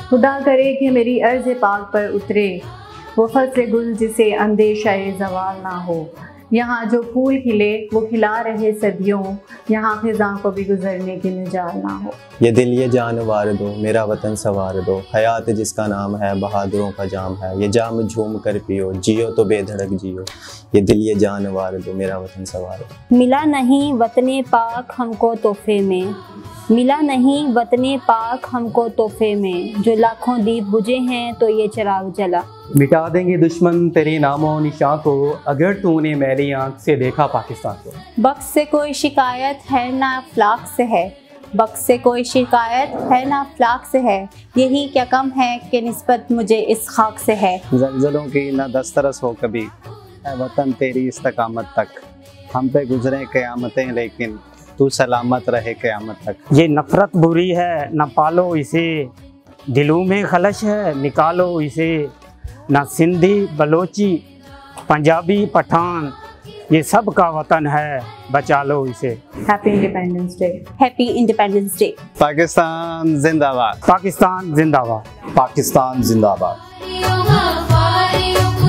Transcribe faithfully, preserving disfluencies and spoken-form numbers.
खुदा करे कि मेरी अर्ज़ पाक पर उतरे वो फस्ल गुल जिसे अंदेशाए ज़वाल ना हो। यहाँ जो फूल खिले वो खिला रहे सदियों, यहाँ ख़िज़ां को भी गुज़रने की मजाल ना हो। ये दिल ये जान वार दो, मेरा वतन सवार दो, हयात जिसका नाम है बहादुरों का जाम है। ये जाम झूम कर पियो, जियो तो बेधड़क जियो, ये दिल ये जान वार दो, मेरा वतन सवार दो। मिला नहीं वतने पाक हमको तोहफे में, मिला नहीं वतने पाक हमको तोहफे में, जो लाखों दीप बुझे हैं तो ये चिराग जला। मिटा देंगे दुश्मन तेरे नामों निशां को, अगर तूने मेरी आंख से देखा पाकिस्तान को। बख्श से कोई शिकायत है ना अफलाक से है, बख्श से कोई शिकायत है ना अफलाक से है, यही क्या कम है कि निस्बत मुझे इस खाक से है। ज़लज़लों की ना दस्तरस हो कभी, ऐ वतन तेरी इस्तकामत तक, हम पे गुजरे क़यामतें लेकिन तू सलामत रहे क़यामत तक। ये नफ़रत बुरी है न पालो इसे, दिलों में खलश है निकालो इसे, ना सिंधी बलोची पंजाबी पठान, ये सब का वतन है बचा लो इसे। Happy independence day. Happy independence day. Pakistan जिंदाबाद। पाकिस्तान जिंदाबाद। पाकिस्तान जिंदाबाद।